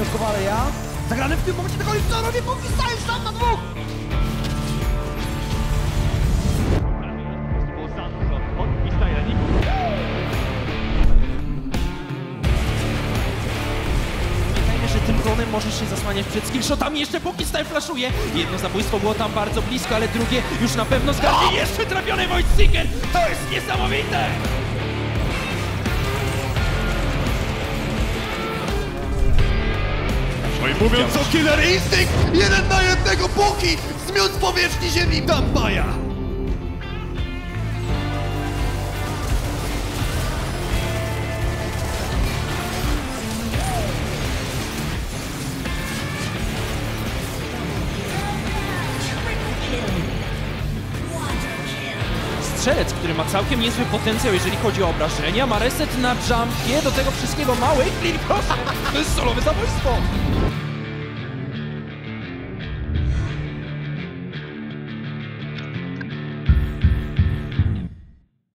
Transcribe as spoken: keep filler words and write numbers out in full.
właśnie od Kowaleja. Zagrany w tym momencie tego i co robi Póki Style sam na dwóch! Że tym konem możesz się zasłaniać przed skillshotami. Jeszcze Póki Style flashuje. Jedno zabójstwo było tam bardzo blisko, ale drugie już na pewno zgadnie. Jeszcze trafiony Void Seeker! To jest niesamowite! No i mówiąc o Killer Instinct, jeden na jednego Póki zmiótł z powierzchni ziemi Vampire. Strzelec, który ma całkiem niezły potencjał, jeżeli chodzi o obrażenia, ma reset na jumpie, do tego wszystkiego mały clean cross. To jest solowe zabójstwo!